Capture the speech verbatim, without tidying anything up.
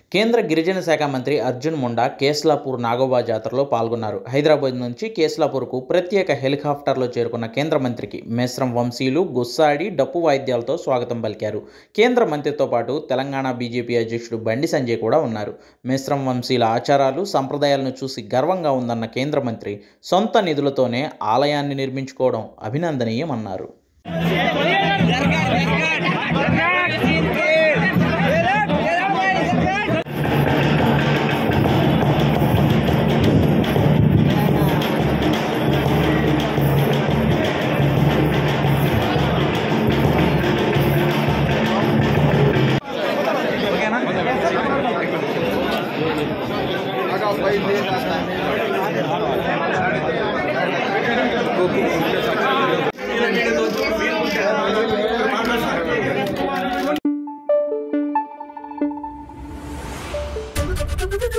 కేంద్ర గిరిజన శాఖ మంత్రి అర్జున్ ముండా కేస్లాపూర్ నాగోబా జాతరలో పాల్గొన్నారు. హైదరాబాద్ నుంచి కేస్లాపూర్కు ప్రత్యేక హెలికాప్టర్లో చేరుకున్న కేంద్ర మంత్రికి మేస్రం వంశీయులు గుస్సాడి డప్పు వాయిద్యాలతో స్వాగతం పలికారు. కేంద్ర మంత్రితో పాటు తెలంగాణ బీజేపీ అధ్యక్షుడు బండి సంజయ్ కూడా ఉన్నారు. మేస్రం వంశీల ఆచారాలు సంప్రదాయాలను చూసి గర్వంగా ఉందన్న కేంద్ర మంత్రి సొంత నిధులతోనే ఆలయాన్ని నిర్మించుకోవడం అభినందనీయమన్నారు. Thank you.